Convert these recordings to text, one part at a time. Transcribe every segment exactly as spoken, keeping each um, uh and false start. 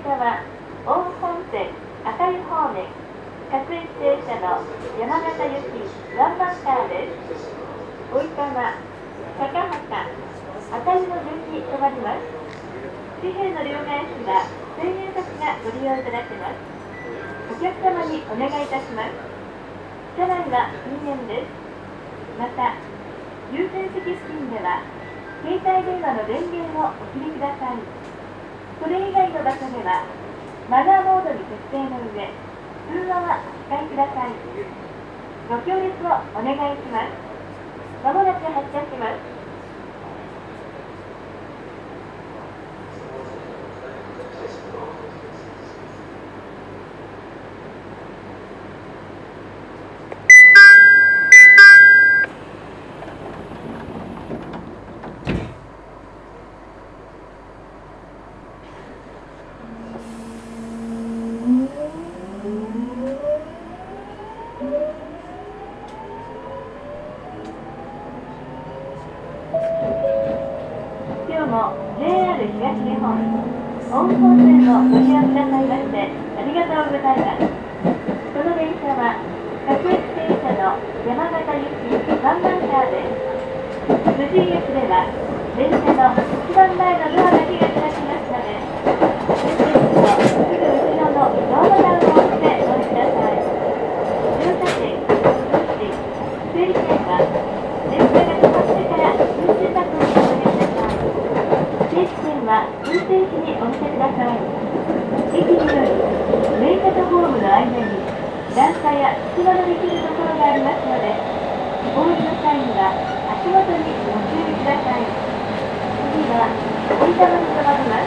車は大本線赤湯方面各駅停車の山形行きワンマンカーです。おいかま、高畑、赤湯の順に止まります。紙幣の両替機はせんえん札がご利用いただけます。お客様にお願いいたします。車内は禁煙です。また、優先席付近では携帯電話の電源をお切りください。それ以外の場所ではマナーモードに設定の上、通話はお控えください。ご協力をお願いします。まもなく発車します。今日も ジェイアール 東日本大本線をご利用くださいましてありがとうございます。この電車は各駅停車の山形行きワンマンカーです。無人駅では電車の一番前のドアだけが開きますので、運転士のすぐ後ろのドアボタンを押してお降りください。乗車券、そして整理券は電車が止まってから運賃箱にお入れください。整理券は運転士にお見せください。駅により電車とホームの間に段差や隙間のできるところがありますので、お降りの際には足元にご注意ください。次はおりたまに止まります。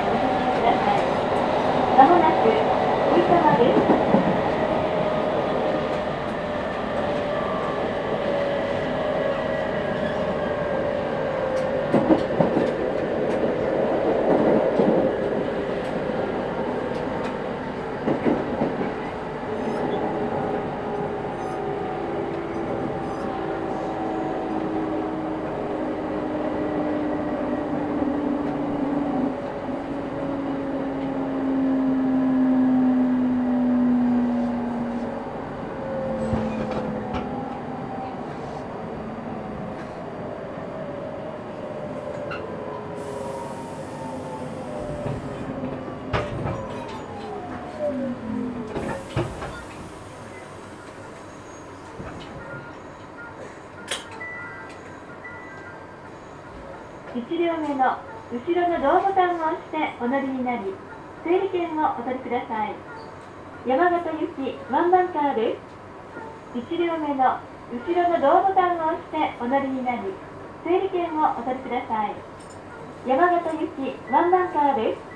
まもなく及川です。 いち両目の後ろのドアボタンを押してお乗りになり、整理券をお取りください。山形行きワンバンカーです。いち両目の後ろのドアボタンを押してお乗りになり、整理券をお取りください。山形行きワンバンカーです。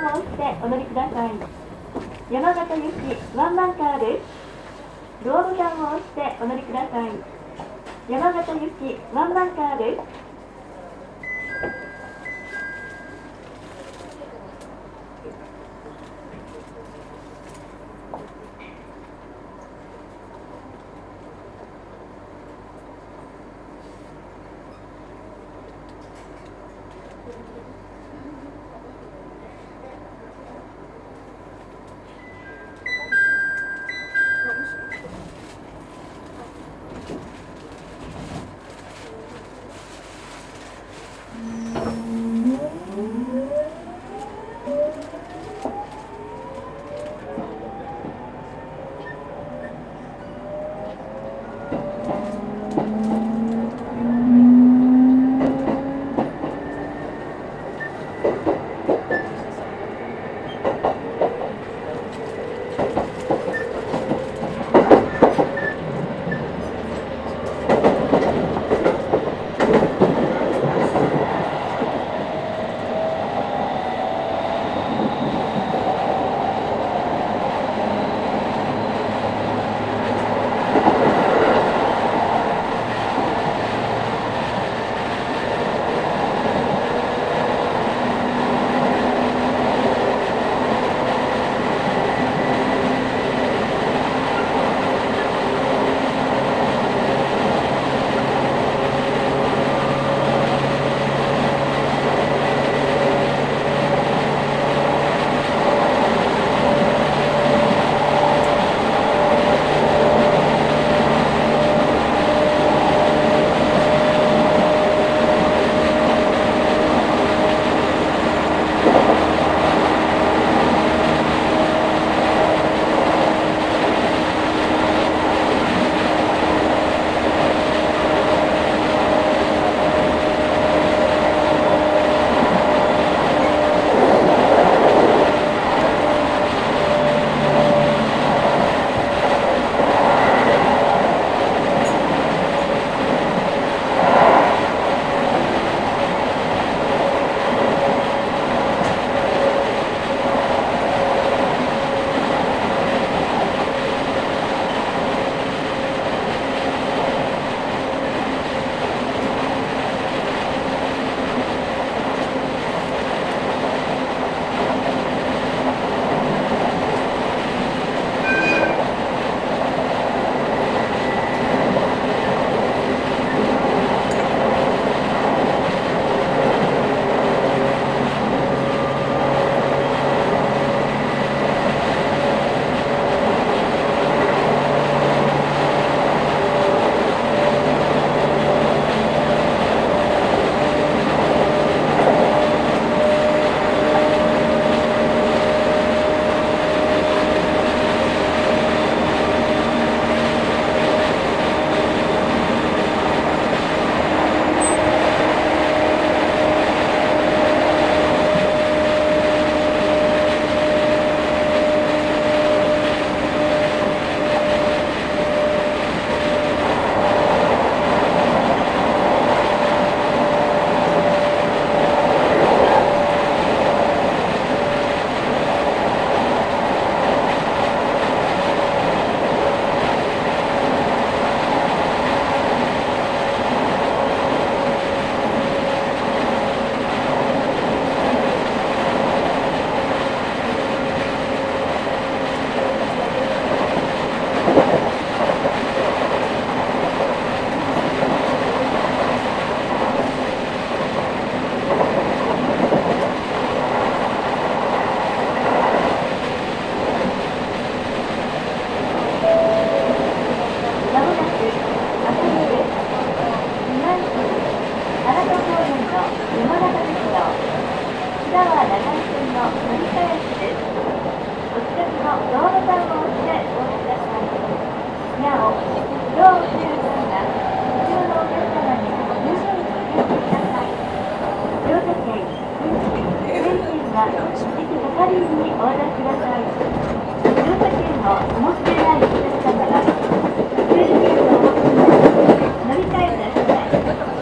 ンを押してお乗りください。山形行きワンマンカーです。ドアボタンを押してお乗りください。山形行きワンマンカーです。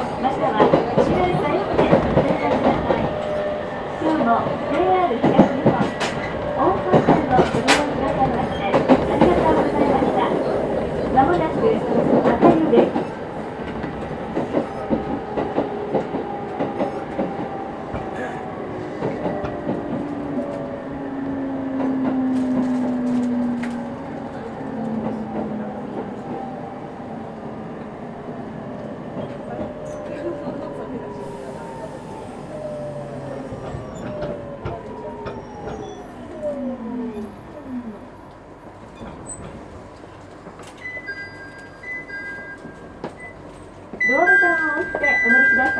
ジェイアール 東日本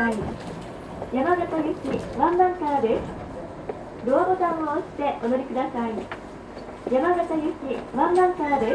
さい。山形行きワンマンカーです。ドアボタンを押してお乗りください。山形行きワンマンカーです。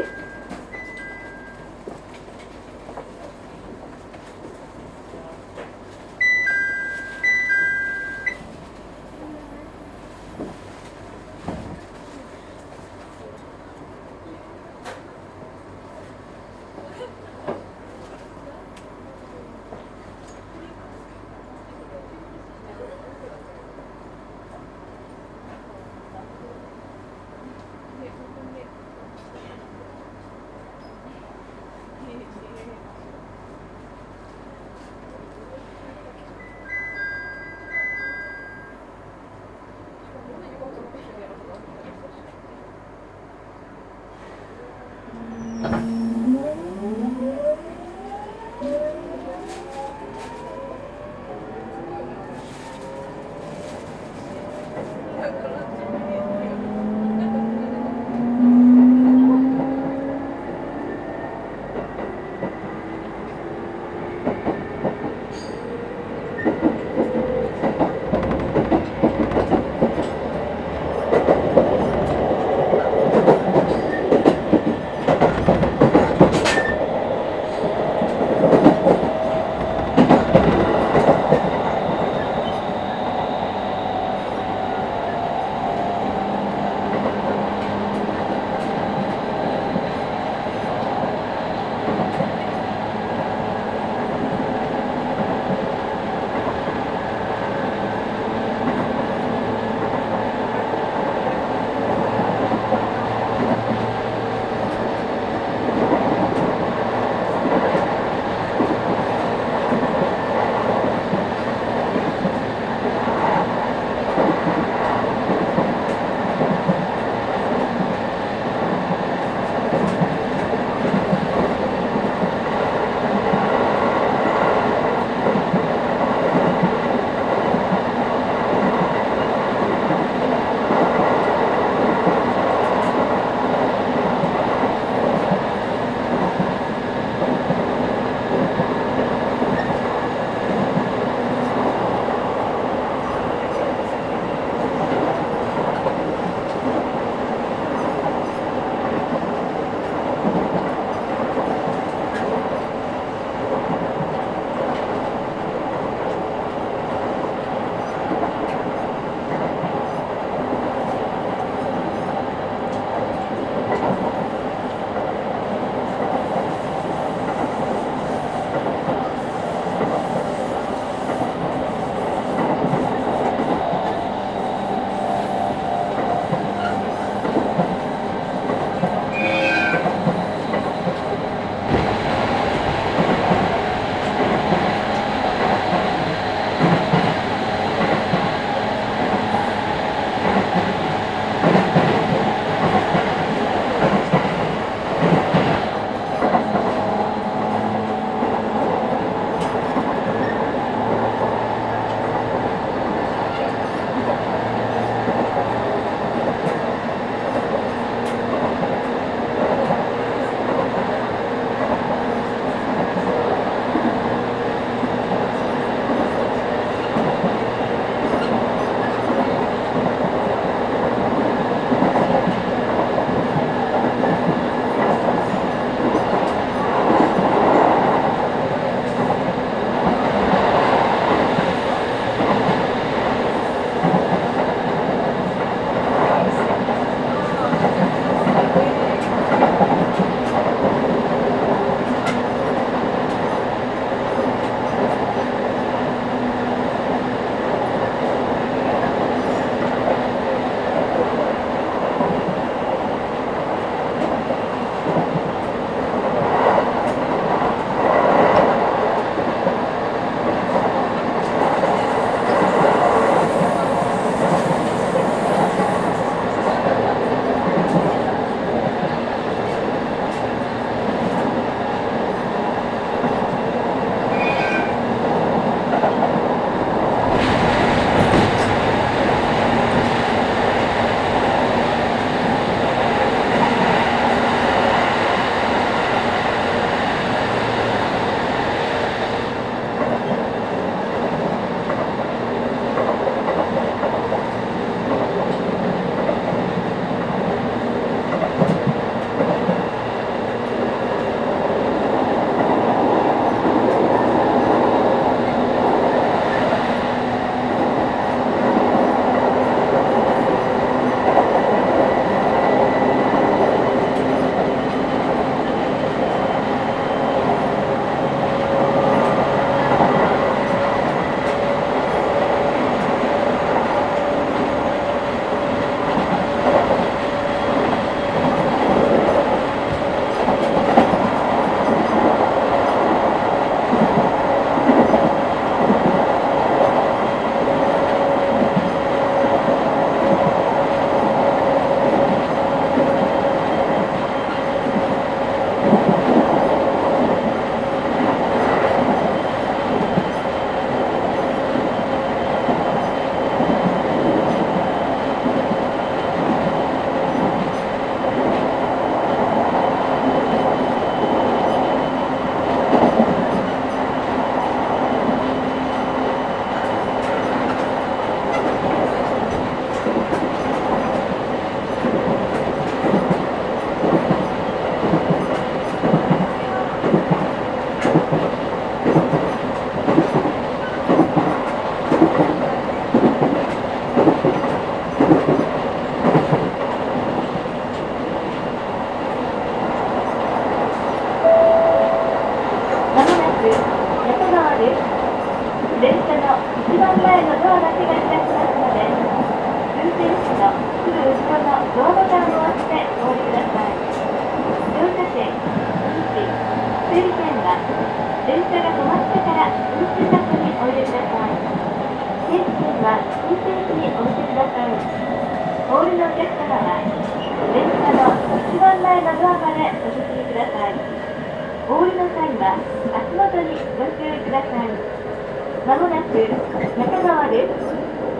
車の一番前のドアだけが開きますので、運転手のすぐ後ろのドアボタンを押してお降りください。乗車券、いち、整理券は電車が止まってから運賃箱にお入れください。整理券は運転士にお見せください。お降りのお客様は電車の一番前のドアまでお進みください。お降りの際は足元にご注意ください。まもなく中川です。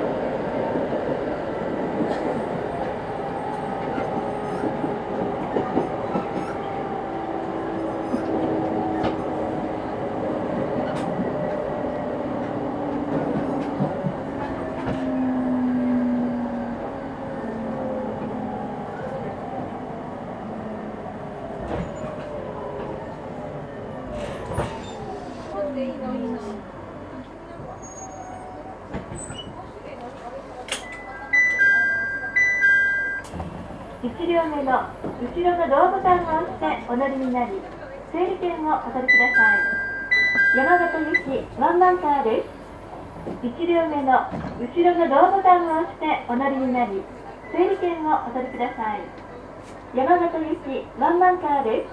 いち両目の後ろのドアボタンを押してお乗りになり、整理券をお取りください。山形行きワンマンカーです。いち両目の後ろのドアボタンを押してお乗りになり、整理券をお取りください。山形行きワンマンカーです。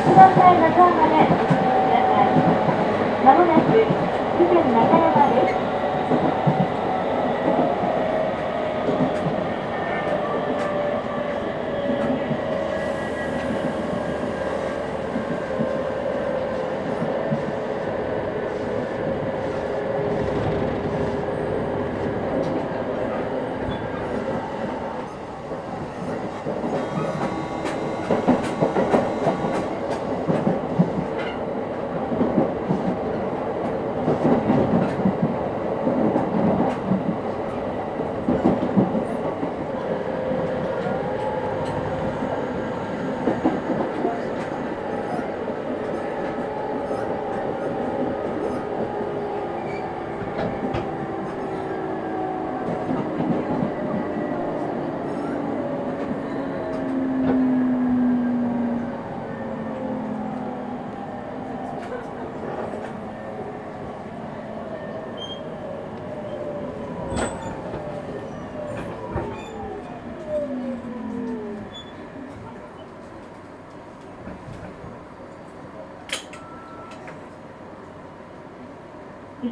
まもなく、以前中山です。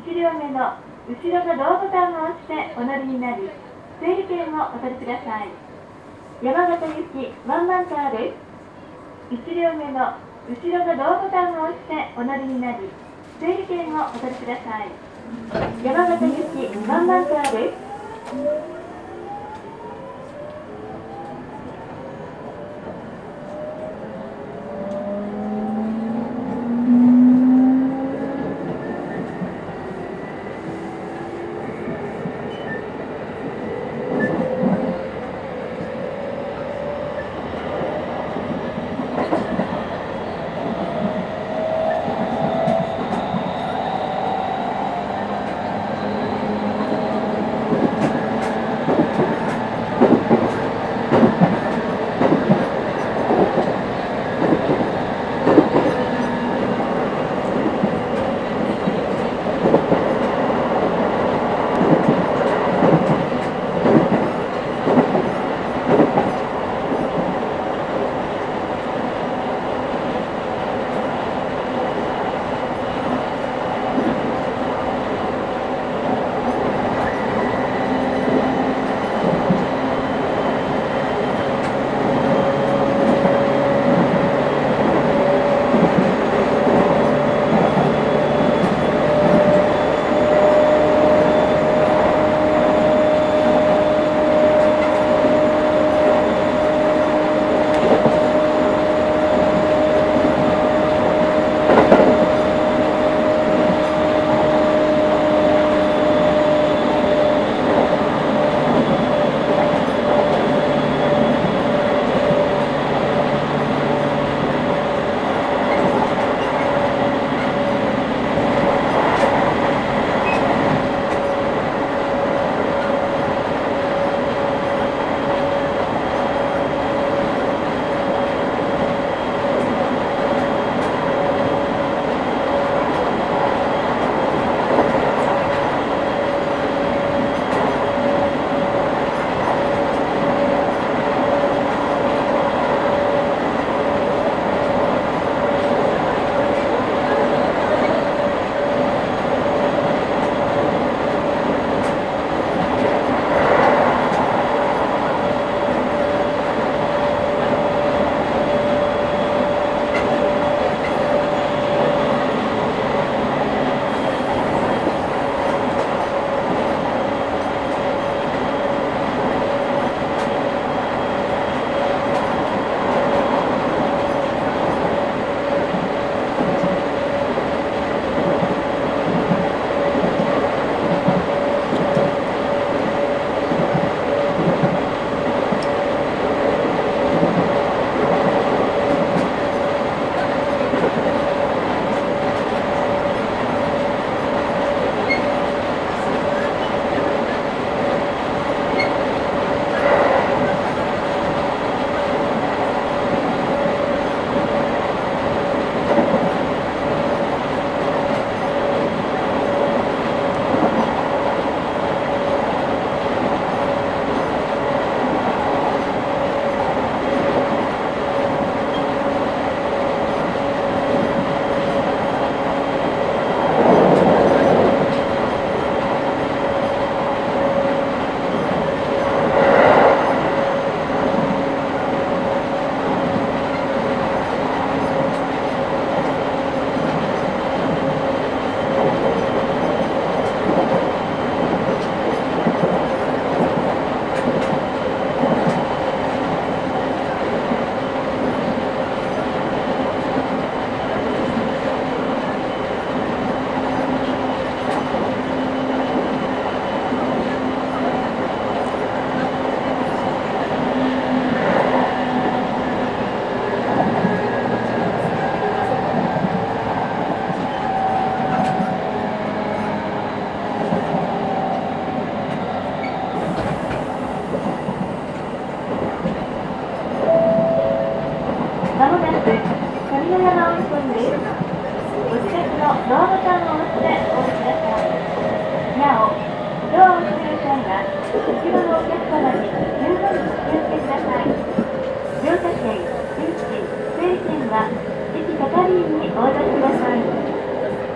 いち両目の後ろのドアボタンを押してお乗りになり、整理券をお取りください。山形行きワンマンカーです。いち両目の後ろのドアボタンを押してお乗りになり、整理券をお取りください。山形行きワンマンカーです。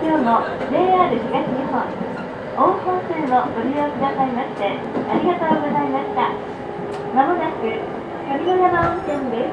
今日も ジェイアール 東日本大本線をご利用くださいましてありがとうございました。まもなく上野山温泉です。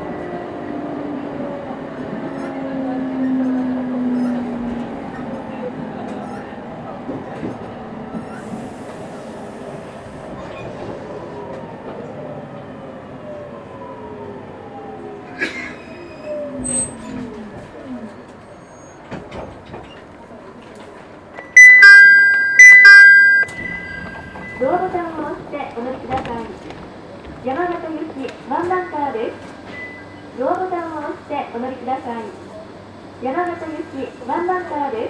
ドアボタンを押してお乗りください。山形行きワンバンカーです。ドアボタンを押してお乗りください。山形行きワンバンカーです。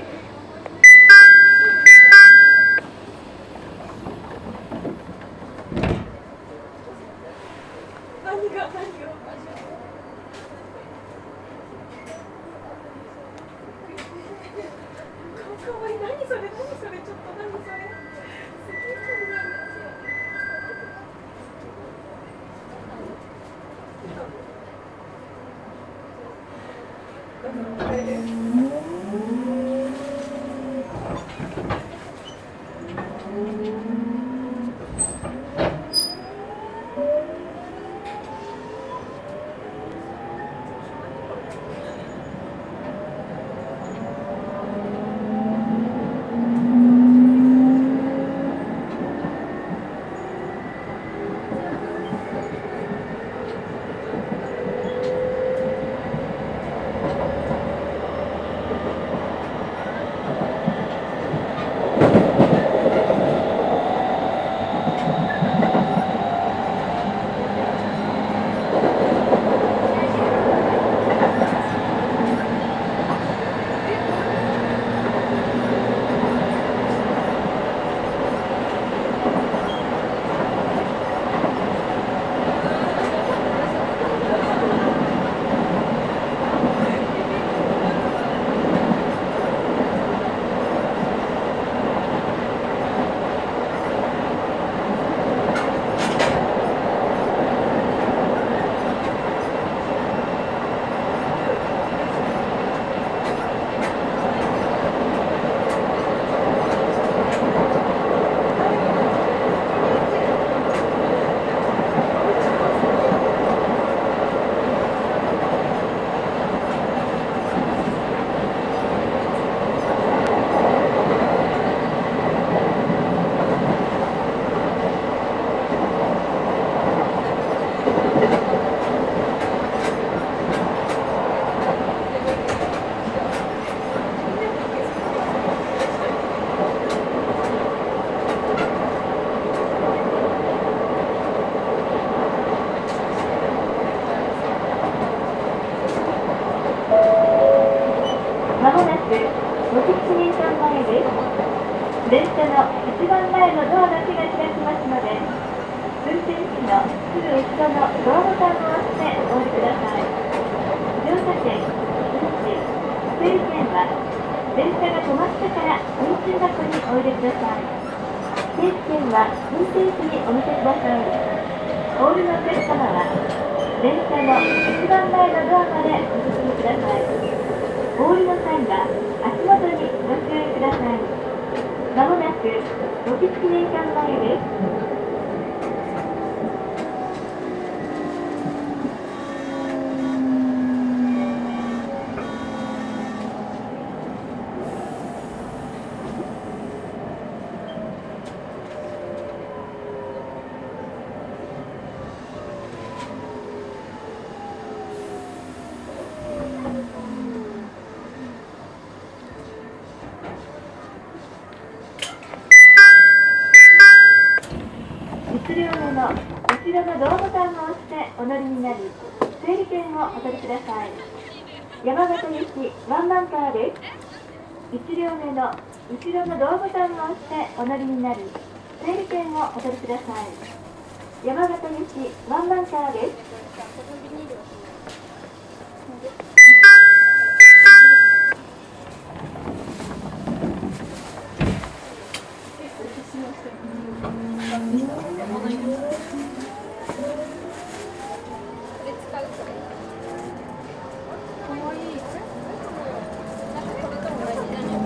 何が何がかわいい。何それ何それちょっと何それまもなくごじ記念館前です。電車の一番前のドアだけが開きますので、運転士のすぐ後ろのドアボタンを押してお降りください。乗車券、運賃、整理券は電車が止まってから運賃箱にお入れください。整理券は運転士にお見せください。お降りのお客様は電車の一番前のドアまでお進みください。お降りの際は足元にご注意ください。まもなくごじ記念館前です。いち両目の後ろのドアボタンを押してお乗りになり、整理券をお取りください。山形行きワンバンカーです。いち両目の後ろのドアボタンを押してお乗りになり、整理券をお取りください。山形行きワンバンカーです。 かわいい。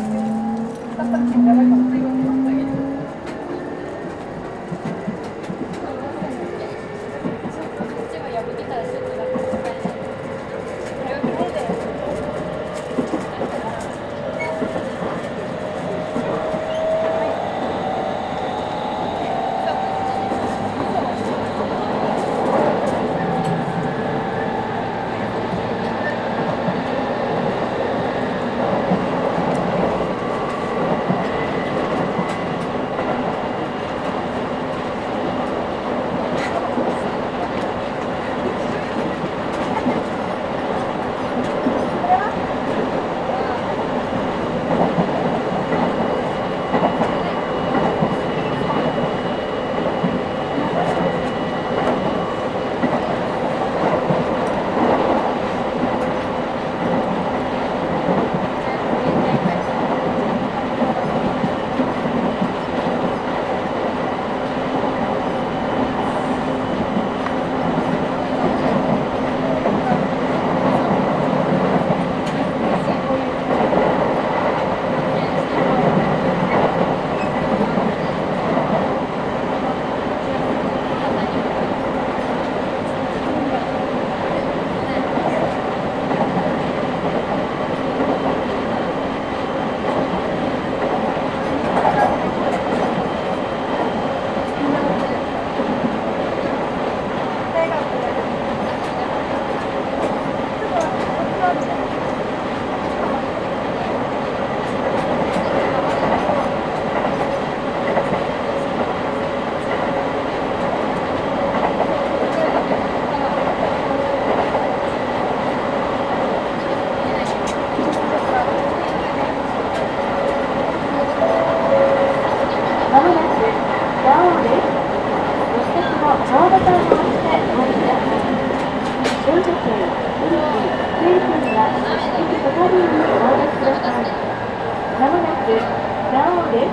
王です。ご支度の小ボタンを押してお降りください。乗車中、フリップ、ステーションは引き隣にお降りください。まもなく蔵王です。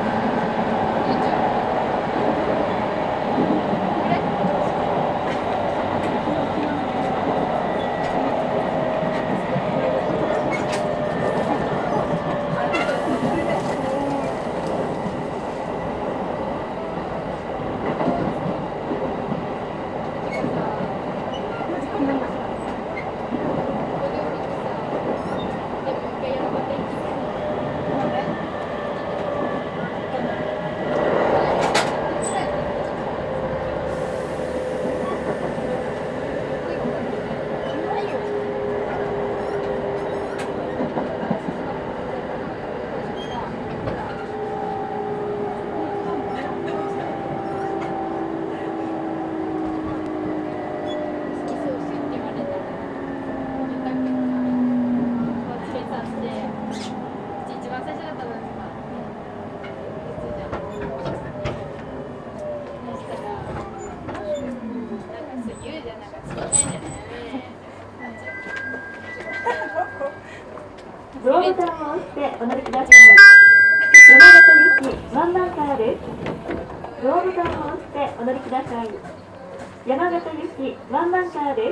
ドアボタンを押してお乗りください。山形行きワンマンカーです。ドアボタンを押してお乗りください。山形行きワンマンカーです。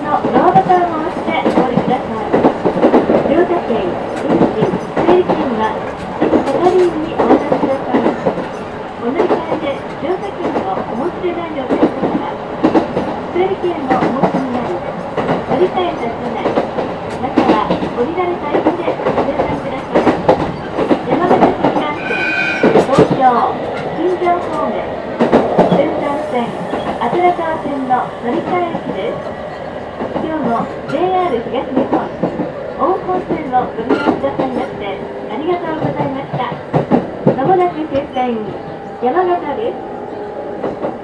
のドアボタンを押してお降りください。乗車券、運賃、整理券は係員にお渡しください。お乗り換えで乗車券をお持ちでないお客様は整理券をお持ちになり、乗り換えた車内、または降りられた駅でご生産ください。山形新幹線、東京、金城方面、先端線、阿寺川線の乗り換え駅です。今日も ジェイアール 東日本、大本線をご利用くださいましてありがとうございました。まもなく終点、山形です。